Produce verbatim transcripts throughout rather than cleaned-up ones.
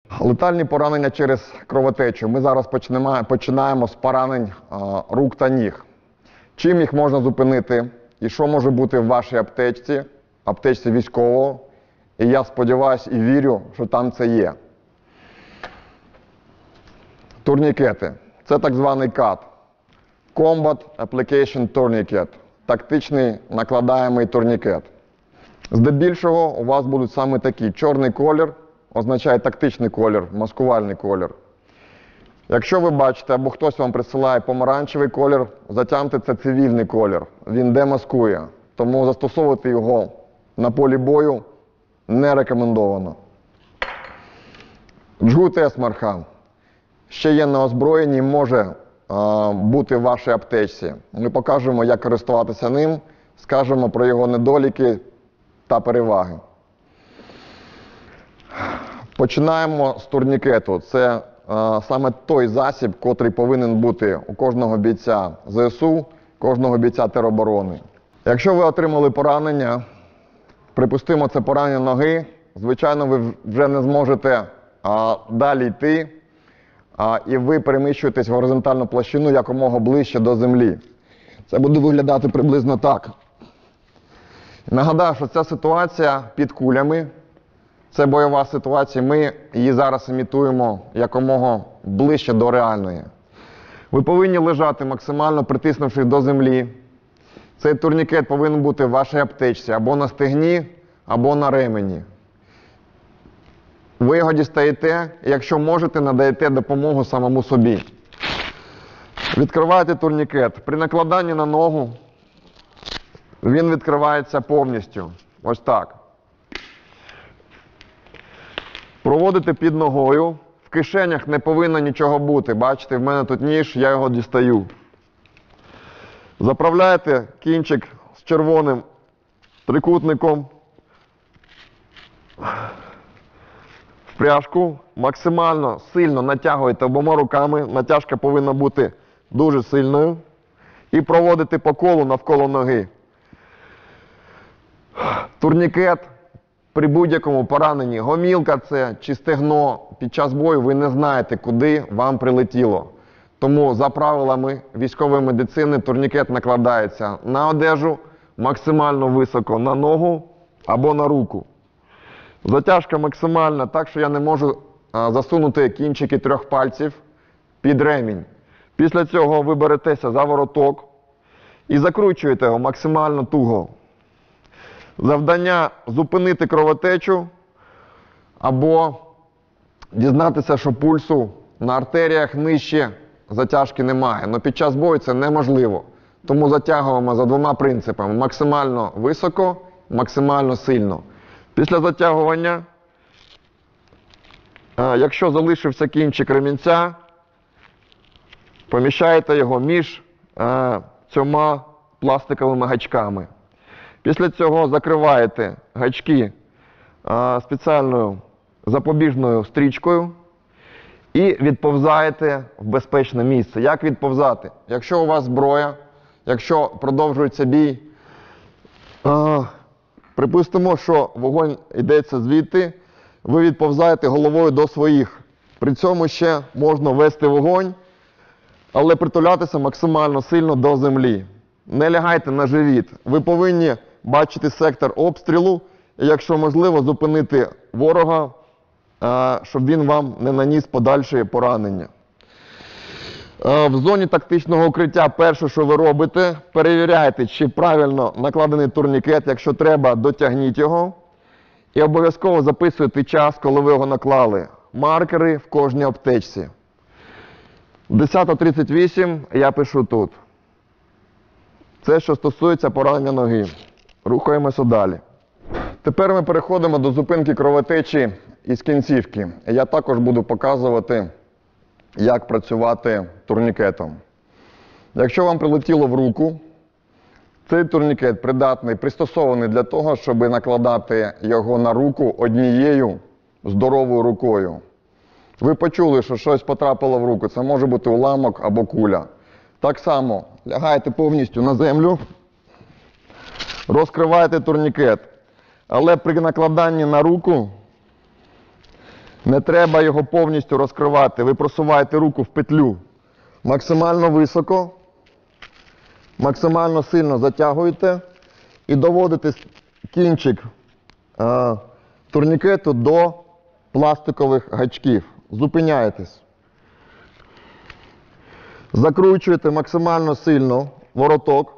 Летальні поранення через кровотечу. Ми зараз почнемо, починаємо з поранень а, рук та ніг. Чим їх можна зупинити і що може бути в вашій аптечці, аптечці військового. І я сподіваюся і вірю, що там це є. Турнікети. Це так званий кат. Combat Application Tourniquet. Тактичний накладаємий турнікет. Здебільшого у вас будуть саме такі. Чорний колір означає тактичний колір, маскувальний колір. Якщо ви бачите, або хтось вам присилає помаранчевий колір, затямте, це цивільний колір. Він демаскує. Тому застосовувати його на полі бою не рекомендовано. Джгут Есмархан. Ще є на озброєнні, може а, бути в вашій аптечці. Ми покажемо, як користуватися ним, скажемо про його недоліки та переваги. Починаємо з турнікету. Це а, саме той засіб, котрий повинен бути у кожного бійця ЗСУ, кожного бійця тероборони. Якщо ви отримали поранення, припустимо, це поранення ноги, звичайно, ви вже не зможете а, далі йти, а, і ви переміщуєтесь в горизонтальну площину якомога ближче до землі. Це буде виглядати приблизно так. Нагадаю, що ця ситуація під кулями, це бойова ситуація, ми її зараз імітуємо якомога ближче до реальної. Ви повинні лежати максимально притиснувшись до землі. Цей турнікет повинен бути в вашій аптечці або на стегні, або на ремені. Ви його дістаєте, і якщо можете, надаєте допомогу самому собі. Відкриваєте турнікет. При накладанні на ногу він відкривається повністю. Ось так. Проводите під ногою. В кишенях не повинно нічого бути. Бачите, в мене тут ніж, я його дістаю. Заправляєте кінчик з червоним трикутником в пряжку, максимально сильно натягуєте обома руками, натяжка повинна бути дуже сильною, і проводите по колу навколо ноги. Турнікет при будь-якому пораненні, гомілка це чи стегно, під час бою ви не знаєте, куди вам прилетіло. Тому за правилами військової медицини турнікет накладається на одежу, максимально високо на ногу або на руку. Затяжка максимальна, так що я не можу а, засунути кінчики трьох пальців під ремінь. Після цього ви беретеся за вороток і закручуєте його максимально туго. Завдання зупинити кровотечу або дізнатися, що пульсу на артеріях нижче затяжки немає. Але під час бою це неможливо. Тому затягуємо за двома принципами. Максимально високо, максимально сильно. Після затягування, якщо залишився кінчик ремінця, поміщаєте його між цьома пластиковими гачками. Після цього закриваєте гачки спеціальною запобіжною стрічкою і відповзаєте в безпечне місце. Як відповзати? Якщо у вас зброя, якщо продовжується бій, а, припустимо, що вогонь йдеться звідти, ви відповзаєте головою до своїх. При цьому ще можна вести вогонь, але притулятися максимально сильно до землі. Не лягайте на живіт. Ви повинні бачити сектор обстрілу і, якщо можливо, зупинити ворога, щоб він вам не наніс подальші поранення. В зоні тактичного укриття перше, що ви робите, перевіряйте, чи правильно накладений турнікет. Якщо треба, дотягніть його. І обов'язково записуйте час, коли ви його наклали. Маркери в кожній аптечці. десята тридцять вісім я пишу тут. Це, що стосується поранення ноги. Рухаємося далі. Тепер ми переходимо до зупинки кровотечі із кінцівки. Я також буду показувати, як працювати турнікетом. Якщо вам прилетіло в руку, цей турнікет придатний, пристосований для того, щоб накладати його на руку однією здоровою рукою. Ви почули, що щось потрапило в руку. Це може бути уламок або куля. Так само лягаєте повністю на землю, розкриваєте турнікет. Але при накладанні на руку Не треба його повністю розкривати. Ви просуваєте руку в петлю максимально високо, максимально сильно затягуєте і доводите кінчик е, турнікету до пластикових гачків. Зупиняєтесь. Закручуєте максимально сильно вороток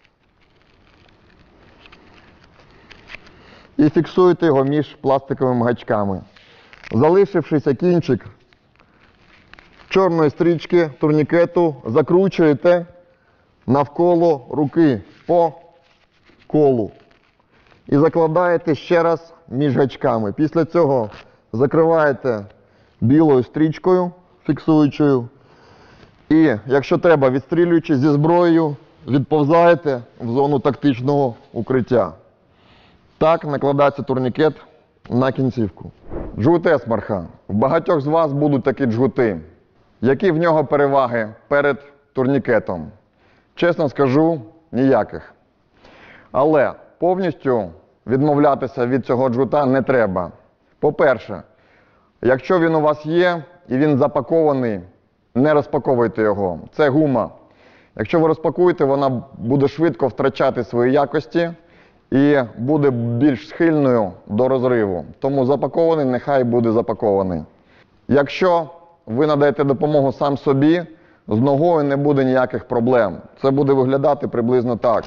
і фіксуєте його між пластиковими гачками. Залишившися кінчик чорної стрічки турнікету закручуєте навколо руки по колу і закладаєте ще раз між гачками. Після цього закриваєте білою стрічкою фіксуючою і, якщо треба, відстрілюючи зі зброєю, відповзаєте в зону тактичного укриття. Так накладається турнікет на кінцівку. Джгут Есмарха. В багатьох з вас будуть такі джгути. Які в нього переваги перед турнікетом? Чесно скажу, ніяких. Але повністю відмовлятися від цього джгута не треба. По-перше, якщо він у вас є і він запакований, не розпаковуйте його. Це гума. Якщо ви розпакуєте, вона буде швидко втрачати свої якості і буде більш схильною до розриву. Тому запакований нехай буде запакований. Якщо ви надаєте допомогу сам собі, з ногою не буде ніяких проблем. Це буде виглядати приблизно так.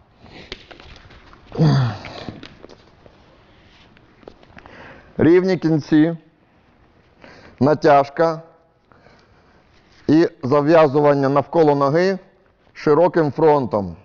Рівні кінці, натяжка і зав'язування навколо ноги широким фронтом.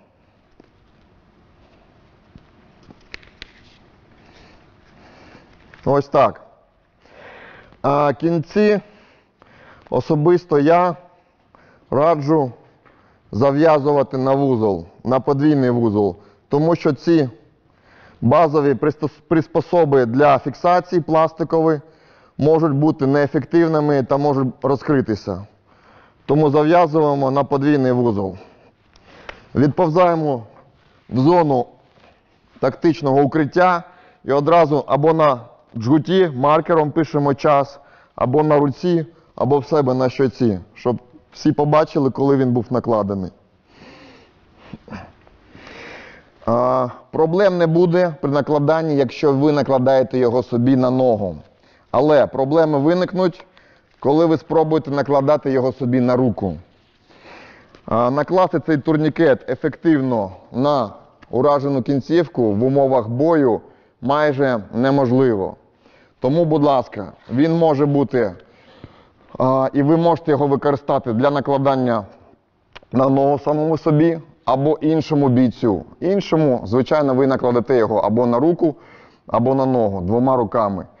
Ось так. А кінці особисто я раджу зав'язувати на вузол, на подвійний вузол, тому що ці базові приспособи для фіксації пластикові можуть бути неефективними та можуть розкритися. Тому зав'язуємо на подвійний вузол. Відповзаємо в зону тактичного укриття і одразу або на джгуті маркером пишемо час, або на руці, або в себе на щоці, щоб всі побачили, коли він був накладений. А, проблем не буде при накладанні, якщо ви накладаєте його собі на ногу. Але проблеми виникнуть, коли ви спробуєте накладати його собі на руку. А, накласти цей турнікет ефективно на уражену кінцівку в умовах бою майже неможливо. Тому, будь ласка, він може бути, а, і ви можете його використати для накладання на ногу самому собі або іншому бійцю. Іншому, звичайно, ви накладете його або на руку, або на ногу, двома руками.